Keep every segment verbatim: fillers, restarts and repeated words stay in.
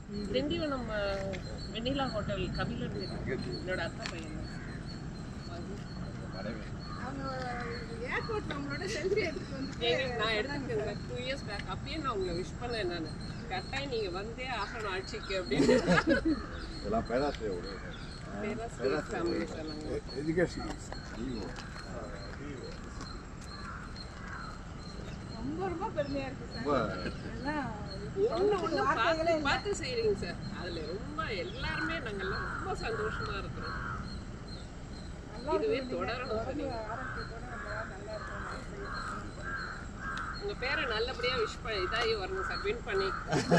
திண்டிவனம் வெண்ணிலா hotel Kabilan என்னோட அக்கா பையன் நான் எடுத்துக்கிறேன் டூ இயர்ஸ் பேக். அப்பயே நான் உங்களை விஷ் பண்ணேன். நான் கட்டாயம் நீங்கள் வந்தே ஆகணும் ஆட்சிக்கு அப்படின்னு. பேராசிரியர் ஃபேமிலி சார். நாங்கள் எஜுகேஷன் ரொம்ப ரொம்ப பெருமையாக இருக்குது சார். ஒன்று ஒன்று பார்த்து பார்த்து செய்கிறீங்க சார். அதில் ரொம்ப எல்லாருமே நாங்கள்லாம் ரொம்ப சந்தோஷமாக இருக்கிறோம். இதுவே தொடரணும் சார். உங்கள் பேரை நல்லபடியாக விஷ் பண்ணி இதாகி வரணும் சார். வின் பண்ணி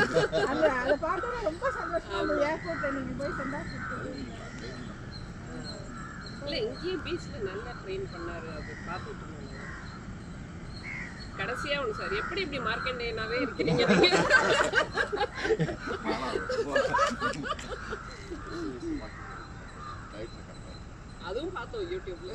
இல்லை இங்கேயும் பீச்சில் நல்லா ட்ரெயின் பண்ணார். அது பார்த்துட்டு இருந்தாங்க. கடைசியாக ஒன்று சார், எப்படி இப்படி மார்க்கெண்டேனாவே இருக்கிறீங்க அதுவும் பார்த்தோம் யூடியூப்ல.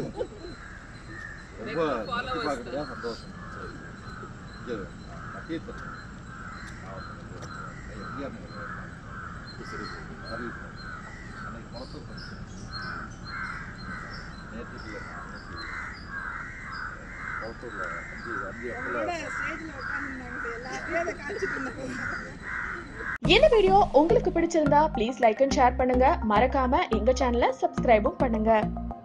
இந்த வீடியோ உங்களுக்கு பிடிச்சிருந்தா ப்ளீஸ் லைக் அண்ட் ஷேர் பண்ணுங்க. மறக்காம எங்க சேனலை சப்ஸ்கிரைபும் பண்ணுங்க.